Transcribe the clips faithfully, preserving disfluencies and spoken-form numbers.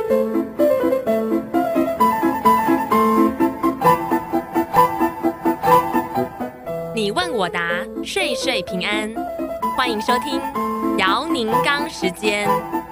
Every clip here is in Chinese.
你问我答，岁岁平安。欢迎收听姚宁刚时间。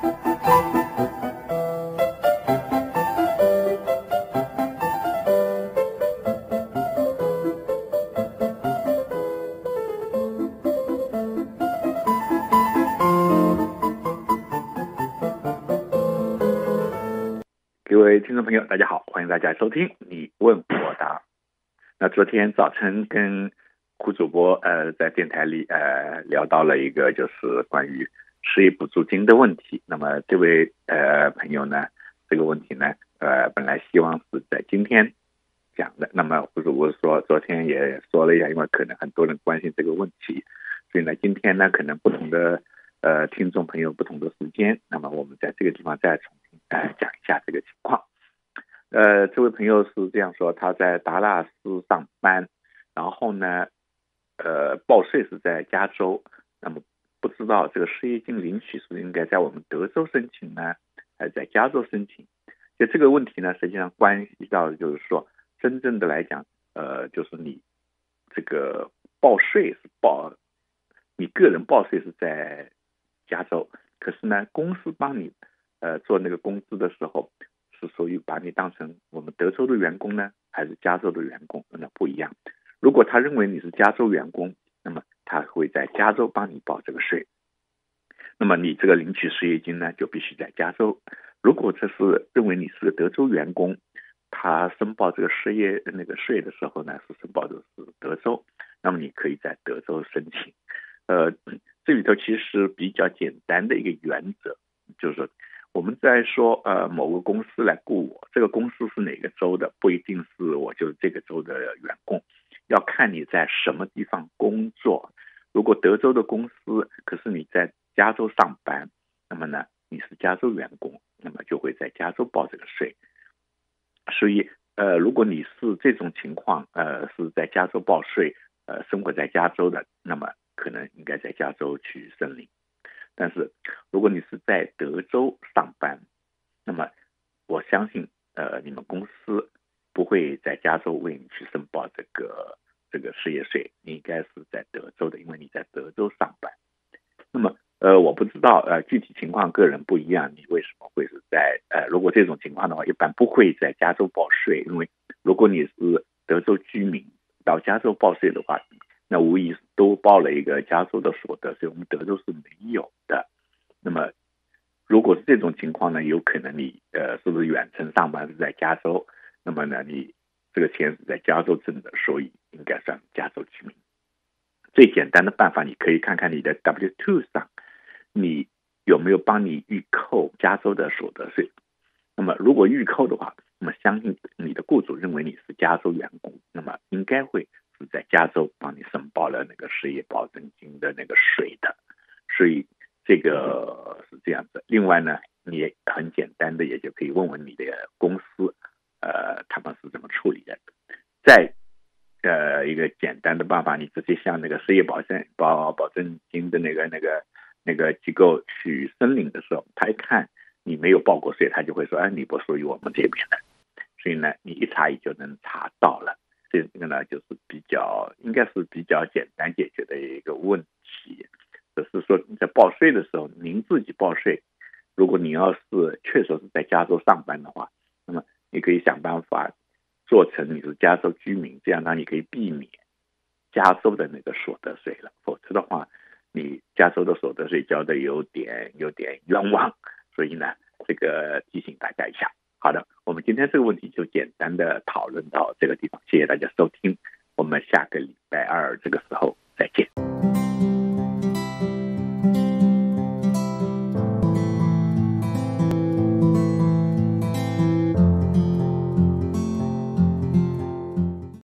各位听众朋友大家好，欢迎大家收听你问我答。那昨天早晨跟胡主播呃在电台里呃聊到了一个就是关于失业补助金的问题。那么这位呃朋友呢，这个问题呢呃本来希望是在今天讲的，那么胡主播说昨天也说了一下，因为可能很多人关心这个问题，所以呢今天呢可能不同的呃听众朋友不同的时间，那么我们在这个地方再重新呃讲一下这个情况。呃，这位朋友是这样说，他在达拉斯上班，然后呢，呃，报税是在加州，那么不知道这个失业金领取是应该在我们德州申请呢，还是在加州申请？就这个问题呢，实际上关系到的就是说，真正的来讲，呃，就是你这个报税是报，你个人报税是在加州，可是呢，公司帮你呃做那个工资的时候，是属于把你当成我们德州的员工呢，还是加州的员工？那不一样。如果他认为你是加州员工，那么他会在加州帮你报这个税，那么你这个领取失业金呢，就必须在加州。如果这是认为你是个德州员工，他申报这个失业那个税的时候呢，是申报的是德州，那么你可以在德州申请。呃，这里头其实比较简单的一个原则，就是说我们在说呃某个公司来雇我，这个公司是哪个州的，不一定是我就是这个州的员工，要看你在什么地方工作。如果德州的公司，可是你在加州上班，那么呢你是加州员工，那么就会在加州报这个税。所以呃如果你是这种情况，呃是在加州报税，呃生活在加州的，那么可能应该在加州去申领。但是如果你是在德州上班，那么我相信呃你们公司不会在加州为你去申报这个这个失业税，你应该是在德州的，因为你在德州上班。那么呃我不知道呃具体情况个人不一样，你为什么会是在呃如果这种情况的话，一般不会在加州报税，因为如果你是德州居民到加州报税的话，那无疑都报了一个加州的所得税，我们德州是没有的。那么如果是这种情况呢，有可能你呃是不是远程上班是在加州，那么呢你这个钱是在加州挣的，所以应该算加州居民。最简单的办法，你可以看看你的 W 二 上你有没有帮你预扣加州的所得税。那么如果预扣的话，那么相信你的雇主认为你是加州员工，那么应该会是在加州帮你申报了那个失业保证金的那个税的。所以这个是这样子。另外呢，你也很简单的也就可以问问你的公司呃他们是怎么处理的。再呃一个简单的办法，你直接向那个失业保证保保证金的那个那个那个机构去申领的时候，他一看你没有报过税，他就会说哎你不属于我们这边的。所以呢你一查也就能查到了。这个呢就是比较应该是比较简单解决的一个问题。只是说你在报税的时候，您自己报税，如果你要是确实是在加州上班的话，那么你可以想办法做成你是加州居民，这样呢你可以避免加州的那个所得税了。否则的话，你加州的所得税交的有点有点冤枉。所以呢这个提醒大家一下。好的，我们今天这个问题就简单的讨论到这个地方，谢谢大家收听，我们下个礼拜二这个时候再见。